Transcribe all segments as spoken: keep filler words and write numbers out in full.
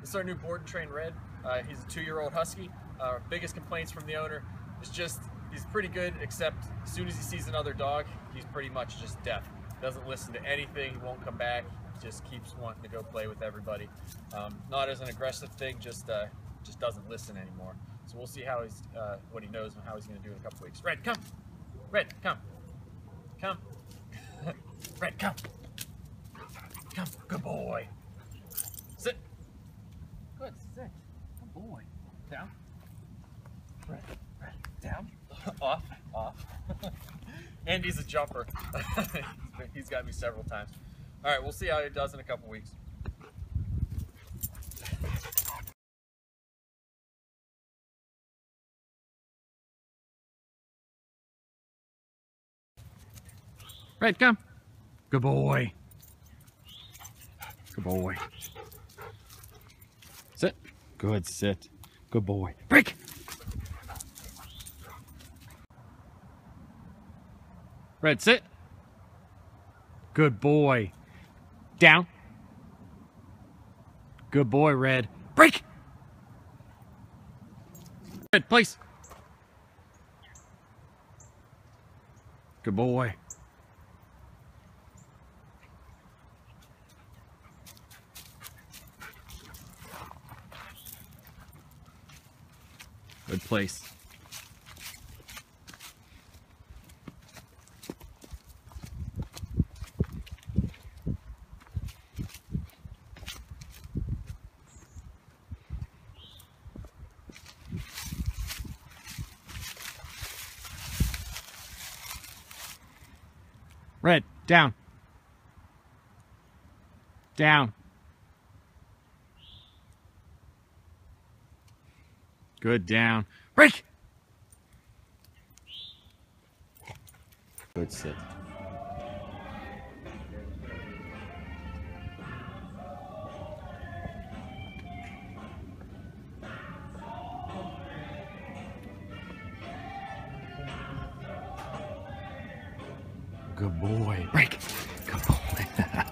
This is our new board and train Red. Uh, he's a two-year-old Husky. Our uh, biggest complaints from the owner is just he's pretty good, except as soon as he sees another dog, he's pretty much just deaf. Doesn't listen to anything, he won't come back, he just keeps wanting to go play with everybody. Um, not as an aggressive thing, just uh, just doesn't listen anymore. So we'll see how he's, uh, what he knows and how he's going to do in a couple weeks. Red, come! Red, come! Come! Red, come! Come, good boy! Sit! Good, sit. Good boy. Down. Red, red, down. Off, off. Andy's a jumper. He's got me several times. All right, we'll see how he does in a couple weeks. Red, come. Good boy. Good boy. Sit. Good, sit. Good boy. Break. Red, sit. Good boy. Down. Good boy, Red. Break. Red, place. Good boy. Good place. Red, down. Down. Good, down. Break! Good, sit. Good boy. Break! Good boy.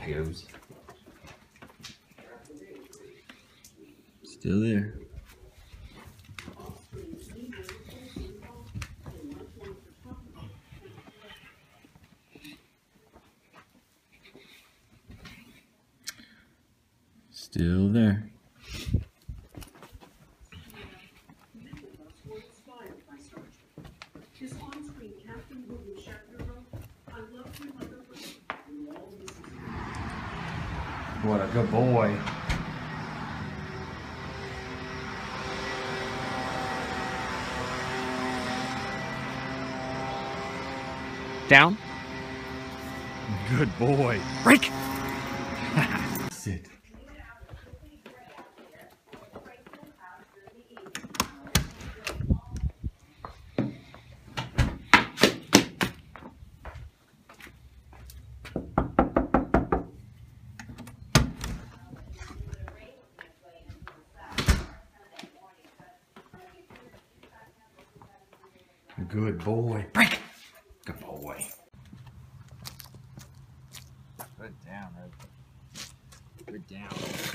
goes. Still there. Still there. What a good boy. Down. Good boy. Break. Sit. Good boy. Break. Good boy. Good down, Red. Good down.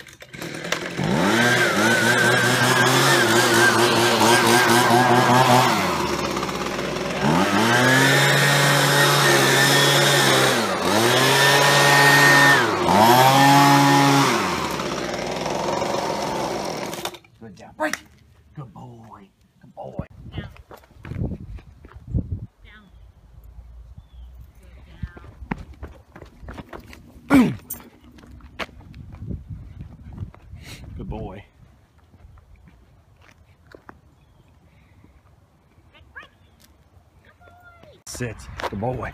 Good down. Break. Good boy. Good boy. Boom. Good boy. Sit. Good boy.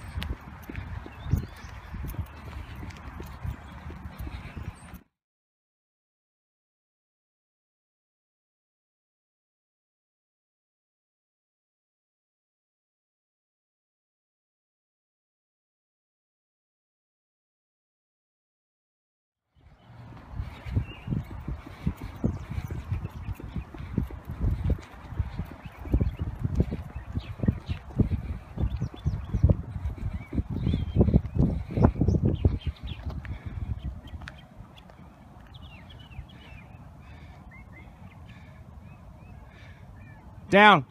Down.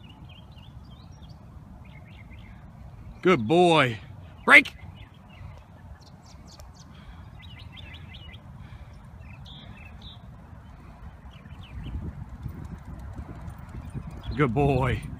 Good boy. Break. Good boy.